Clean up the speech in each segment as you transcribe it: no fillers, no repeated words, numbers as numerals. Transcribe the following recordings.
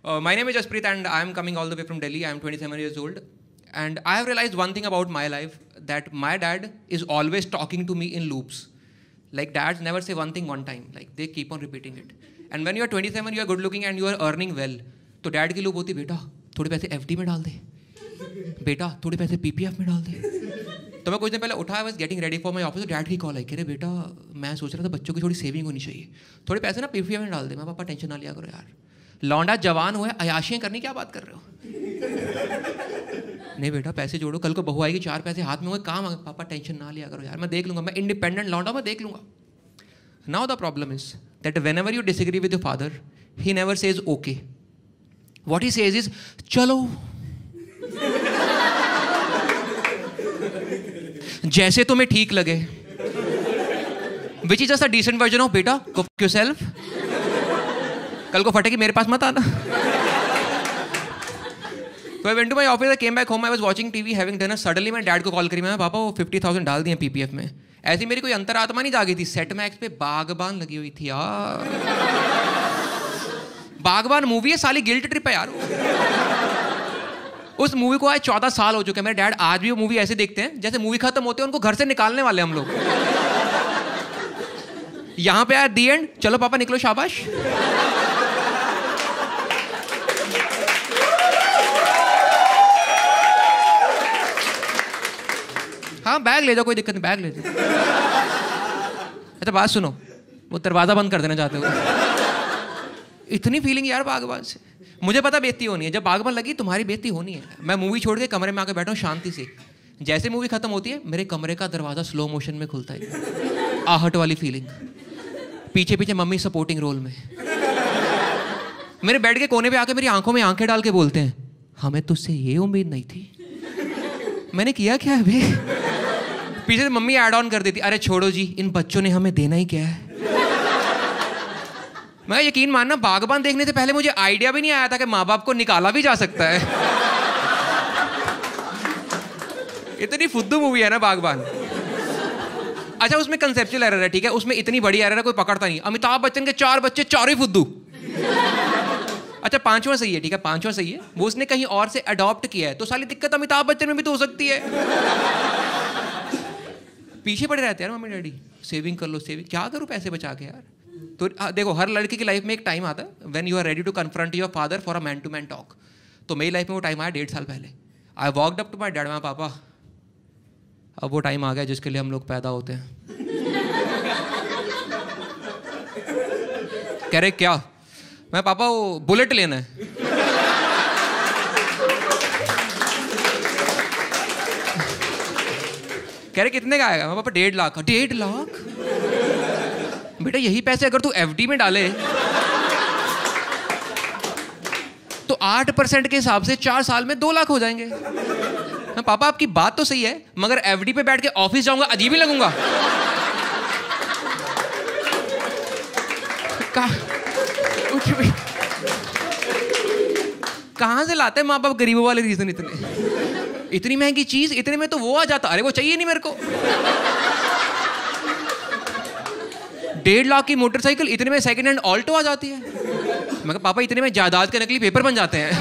My name is Jaspreet and I am coming all the way from Delhi. I am 27 years old. And I have realized one thing about my life, that my dad is always talking to me in loops. Like dads never say one thing one time. Like they keep on repeating it. And when you are 27, you are good looking and you are earning well. तो dad की लूप होती है, बेटा थोड़े पैसे FD में डाल दे, बेटा थोड़े पैसे पीपीएफ में डाल दे. तो मैं कुछ दिन पहले उठा, I was getting ready for my office, dad की कॉल आई, कह रहे बेटा मैं सोच रहा था बच्चों की थोड़ी सेविंग होनी चाहिए, थोड़े पैसे ना पीपीएफ में डाल दे. मैं पापा टेंशन ना लिया करो यार, लौंडा जवान हुआ है, अयाशियाँ करनी क्या बात कर रहे हो. नहीं बेटा पैसे जोड़ो, कल को बहू आएगी, 4 पैसे हाथ में हुए, काम आ. पापा टेंशन ना लिया करो यार, मैं देख लूँगा, मैं इंडिपेंडेंट लौंडा, मैं देख लूँगा. Now the problem is that whenever you disagree with your father, he never says okay. What he says is चलो. जैसे तुम्हें ठीक लगे, which is just a decent version of beta cook yourself, कल को फटेगी मेरे पास मत आना. So I went to my office, I came back home, I was watching TV, having dinner. Suddenly मैं डैड को कॉल करी, मैं पापा वो 50,000 डाल दिए पीपीएफ में. ऐसी मेरी कोई अंतरात्मा नहीं जागी थी. सेट मैक्स पे बागबान लगी हुई थी यार. बागबान मूवी है साली, गिल्ट ट्रिप है यार. उस मूवी को आज 14 साल हो चुके हैं. मेरे डैड आज भी वो मूवी ऐसे देखते हैं जैसे मूवी खत्म होती है उनको घर से निकालने वाले हम लोग. यहाँ पे आया दी एंड, चलो पापा निकलो शाबाश. हाँ बैग ले जाओ, कोई दिक्कत नहीं, बैग ले जाओ. अच्छा बात सुनो, वो दरवाजा बंद कर देना चाहते हो. इतनी फीलिंग यार बागबान से. मुझे पता बेइज्जती होनी है, जब बागबान लगी तुम्हारी बेइज्जती होनी है. मैं मूवी छोड़ के कमरे में आके बैठा हूँ शांति से. जैसे मूवी खत्म होती है मेरे कमरे का दरवाजा स्लो मोशन में खुलता है. आहट वाली फीलिंग, पीछे पीछे मम्मी सपोर्टिंग रोल में. मेरे बेड के कोने पे आके मेरी आंखों में आंखें डाल के बोलते हैं, हमें तुझसे ये उम्मीद नहीं थी. मैंने किया क्या अभी. पीछे से मम्मी ऐड ऑन कर देती, अरे छोड़ो जी इन बच्चों ने हमें देना ही क्या है. मैं यकीन मानना बागबान देखने से पहले मुझे आइडिया भी नहीं आया था कि माँ बाप को निकाला भी जा सकता है. इतनी फुद्दू मूवी है ना बागबान. अच्छा उसमें कंसेप्चुअल एरर है, ठीक है, उसमें इतनी बड़ी एरर है कोई पकड़ता नहीं. अमिताभ बच्चन के 4 बच्चे, 4 ही फुद्दू. अच्छा 5वां सही है, ठीक है 5वां सही है, वो उसने कहीं और से अडॉप्ट किया है, तो साली दिक्कत अमिताभ बच्चन में भी तो हो सकती है. पीछे पड़े रहते हैं यार मम्मी डैडी, सेविंग कर लो सेविंग. क्या करूँ पैसे बचा के यार. तो देखो हर लड़के की लाइफ में एक टाइम आता है when you are ready to confront your father for a man to man talk. तो मेरी लाइफ में वो टाइम आया 1.5 साल पहले. I walked up to my dad, my papa अब वो टाइम आ गया जिसके लिए हम लोग पैदा होते हैं. कह रहे क्या. मैं पापा वो बुलेट लेना है. कह रहे कितने का आएगा. मैं पापा 1.5 लाख. 1.5 लाख बेटा, यही पैसे अगर तू एफडी में डाले तो 8% के हिसाब से 4 साल में 2 लाख हो जाएंगे. मैं पापा आपकी बात तो सही है, मगर एफडी पे बैठ के ऑफिस जाऊंगा अजीब ही लगूंगा. कहाँ से लाते हैं माँ बाप गरीबों वाले रीजन इतने. इतनी महंगी चीज इतने में तो वो आ जाता, अरे वो चाहिए नहीं मेरे को. 1.5 लाख की मोटरसाइकिल इतने में सेकंड हैंड ऑल्टो आ जाती है. मैं कहा पापा इतने में जायदाद के नकली पेपर बन जाते हैं.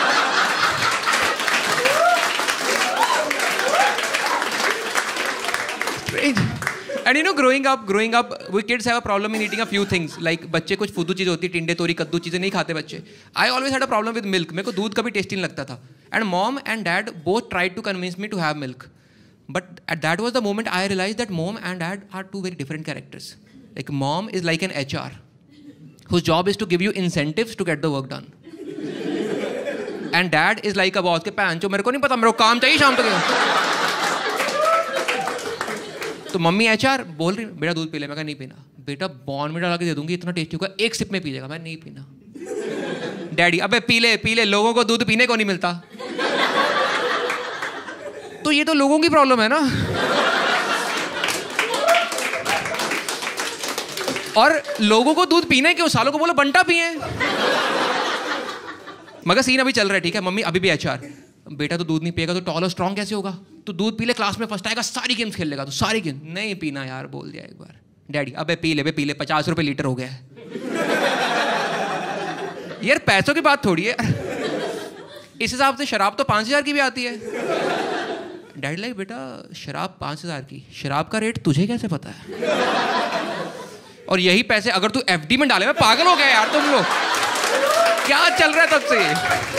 And you know, growing up, we kids have a problem in eating a few things. Like बच्चे कुछ फुद्दू चीज़ होती है, टिंडे तोरी कद्दू चीज़ें नहीं खाते बच्चे. I always had a problem with milk. मेरे को दूध कभी टेस्टी नहीं लगता था. And mom and dad both tried to convince me to have milk. But that was the moment I realized that mom and dad are two very different characters. Like mom is like an HR, whose job is to give you incentives to get the work done. And dad is like a boss के पैन जो मेरे को नहीं पता, मेरे को काम चाहिए शाम तक. तो मम्मी HR बोल रही बेटा दूध पी ले. मैं कहा नहीं पीना. बेटा बॉर्नविटा ला के दे दूंगी, इतना टेस्टी होगा, 1 सिप में पी जाएगा. मैं नहीं पीना. डैडी अबे पी ले, लोगों को दूध पीने को नहीं मिलता. तो ये तो लोगों की प्रॉब्लम है ना. और लोगों को दूध पीने क्यों, सालों को बोलो बंटा पिए. मगर सीन अभी चल रहा है, ठीक है. मम्मी अभी भी HR, बेटा तो दूध नहीं पिएगा तो टॉल और स्ट्रॉन्ग कैसे होगा. तो दूध पी ले, क्लास में फर्स्ट आएगा, सारी गेम्स खेल लेगा. तो सारी गेम नहीं पीना यार, बोल दिया एक बार. डैडी अबे पी ले 50 रुपए लीटर हो गया है. यार पैसों की बात थोड़ी है। इस हिसाब से शराब तो 5,000 की भी आती है। डैड लाइक बेटा शराब 5,000 की, शराब का रेट तुझे कैसे पता है? और यही पैसे अगर तू एफडी में डाले, मैं पागल हो गया यार तुम लोग, क्या चल रहा है तब से?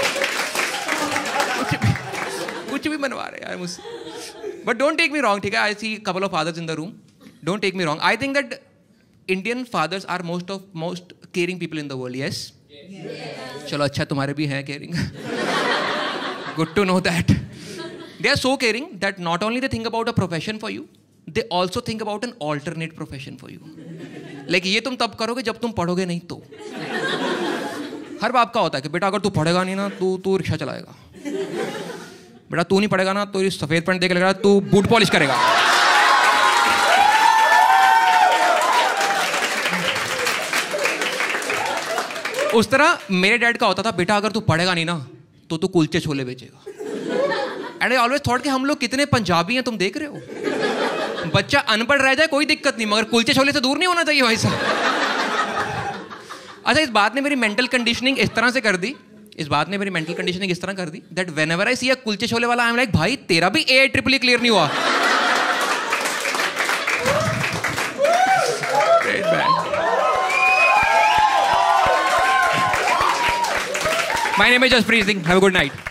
कुछ भी बनवा रहे यार मुझसे। But don't take me wrong, ठीक है? I see couple of fathers in the room, don't take me wrong. I think that Indian fathers are most caring people in the world. Yes, चलो अच्छा तुम्हारे भी हैं caring. Good to know that. They are so caring that not only they think about a profession for you, they also think about an alternate profession for you. Like ये तुम तब करोगे जब तुम पढ़ोगे नहीं तो। हर बाप का होता है कि बेटा अगर तू पढ़ेगा नहीं ना तू रिक्शा चलाएगा, बेटा तू नहीं पढ़ेगा ना तो ये सफेद पैंट देख लेगा, तू बूट पॉलिश करेगा। उस तरह मेरे डैड का होता था, बेटा अगर तू पढ़ेगा नहीं ना तो तू कुलचे छोले बेचेगा। एंड आई ऑलवेज थॉट कि हम लोग कितने पंजाबी हैं, तुम देख रहे हो? बच्चा अनपढ़ रह जाए कोई दिक्कत नहीं, मगर कुलचे छोले से दूर नहीं होना चाहिए भाई साहब। अच्छा, इस बात ने मेरी मेंटल कंडीशनिंग इस तरह से कर दी, कर दी that whenever I see a kulche chole वाला आई एम लाइक भाई तेरा भी AIEEE क्लियर नहीं हुआ। My name is Jaspreet Singh. Have a good night.